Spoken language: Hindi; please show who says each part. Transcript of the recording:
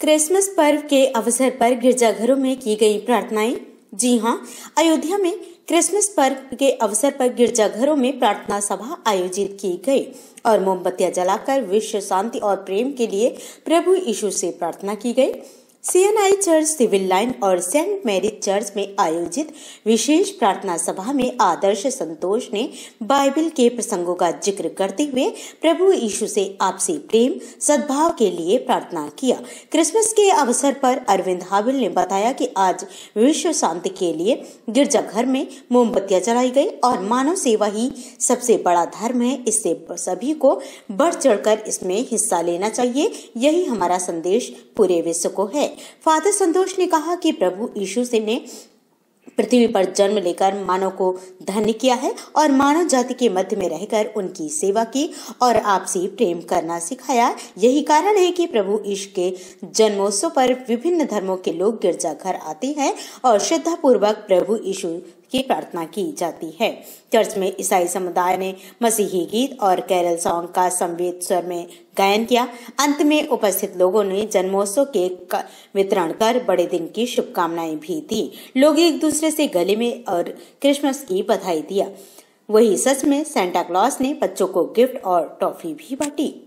Speaker 1: क्रिसमस पर्व के अवसर पर गिरजाघरों में की गई प्रार्थनाएं। जी हां, अयोध्या में क्रिसमस पर्व के अवसर पर गिरजाघरों में प्रार्थना सभा आयोजित की गई और मोमबत्तियां जलाकर विश्व शांति और प्रेम के लिए प्रभु यीशु से प्रार्थना की गई। CNI चर्च, सिविल लाइन और सेंट मैरी चर्च में आयोजित विशेष प्रार्थना सभा में आदर्श संतोष ने बाइबल के प्रसंगों का जिक्र करते हुए प्रभु यीशु से आपसी प्रेम सद्भाव के लिए प्रार्थना किया। क्रिसमस के अवसर पर अरविंद हाबिल ने बताया कि आज विश्व शांति के लिए गिरजाघर में मोमबत्तियां जलाई गई और मानव सेवा ही सबसे बड़ा धर्म है। इससे सभी को बढ़ चढ़कर इसमें हिस्सा लेना चाहिए। यही हमारा संदेश पूरे विश्व को है। फादर संतोष ने कहा कि प्रभु यीशु ने पृथ्वी पर जन्म लेकर मानव को धन्य किया है और मानव जाति के मध्य में रहकर उनकी सेवा की और आपसी प्रेम करना सिखाया। यही कारण है कि प्रभु यीशु के जन्मोत्सव पर विभिन्न धर्मों के लोग गिरजाघर आते हैं और श्रद्धा पूर्वक प्रभु यीशु की प्रार्थना की जाती है। चर्च में ईसाई समुदाय ने मसीही गीत और कैरल सॉन्ग का समवेत स्वर में गायन किया। अंत में उपस्थित लोगों ने जन्मोत्सव केक वितरण कर बड़े दिन की शुभकामनाएं भी दी। लोग एक दूसरे से गले में और क्रिसमस की बधाई दिया। वही सच में सेंटा क्लॉज ने बच्चों को गिफ्ट और टॉफी भी बांटी।